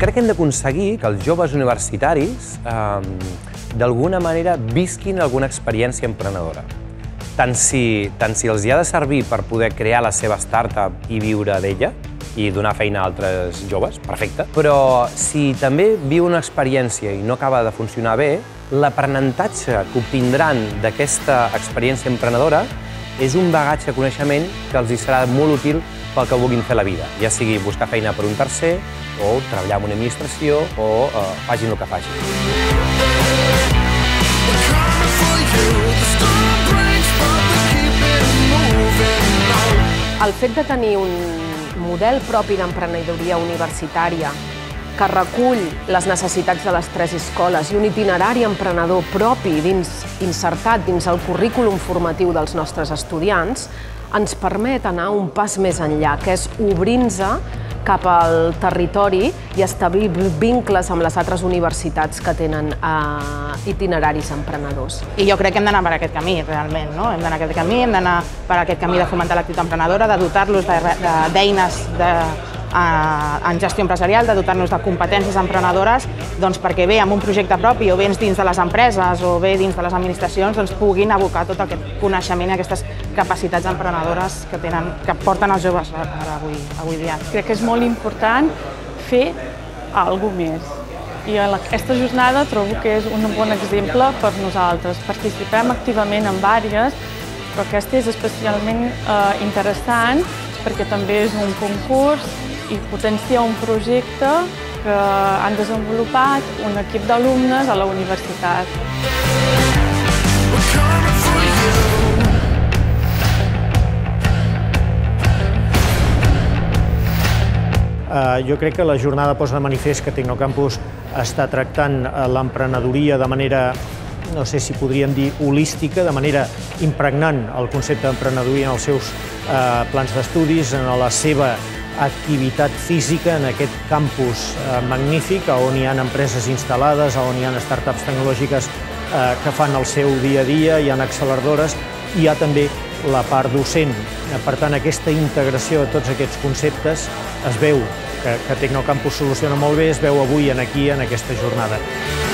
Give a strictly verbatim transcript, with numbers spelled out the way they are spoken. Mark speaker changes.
Speaker 1: crec que hem d'aconseguir que els joves universitaris d'alguna manera visquin alguna experiència emprenedora. Tant si, tant si els hi ha de servir per poder crear la seva startup i viure d'ella i donar feina a altres joves, perfecte. Però si també viu una experiència i no acaba de funcionar bé, l'aprenentatge que obtindran d'aquesta experiència emprenedora és un bagatge de coneixement que els hi serà molt útil pel que vulguin fer a la vida, ja sigui buscar feina per un tercer, o treballar en una administració, o eh, facin el que facin.
Speaker 2: El fet de tenir un model propi d'emprenedoria universitària que recull les necessitats de les tres escoles i un itinerari emprenedor propi dins, insertat dins el currículum formatiu dels nostres estudiants ens permet anar un pas més enllà, que és obrir-nos cap al territori i establir vincles amb les altres universitats que tenen eh, itineraris emprenedors.
Speaker 3: I jo crec que hem d'anar per aquest camí, realment, no? Hem d'anar per aquest camí, hem d'anar per aquest camí de fomentar l'activitat emprenedora, de dotar-los d'eines de, en gestió empresarial, de dotar-nos de competències emprenedores, doncs perquè bé amb un projecte propi o bé dins de les empreses o bé dins de les administracions doncs puguin abocar tot aquest coneixement i aquestes capacitats emprenedores que, tenen, que porten els joves avui, avui dia.
Speaker 4: Crec que és molt important fer alguna més. I aquesta jornada trobo que és un bon exemple per nosaltres. Participem activament en diverses, però aquesta és especialment eh, interessant perquè també és un concurs i potencia un projecte que han desenvolupat un equip d'alumnes a la universitat.
Speaker 5: Jo crec que la jornada posa de manifest que Tecnocampus està tractant l'emprenedoria de manera, no sé si podríem dir, holística, de manera impregnant el concepte d'emprenedoria en els seus plans d'estudis, en la seva activitat física, en aquest campus magnífic, on hi ha empreses instal·lades, on hi ha startups tecnològiques que fan el seu dia a dia, hi ha acceleradores, i hi ha també la part docent. Per tant, aquesta integració de tots aquests conceptes es veu que Tecnocampus soluciona molt bé, es veu avui aquí en aquesta jornada.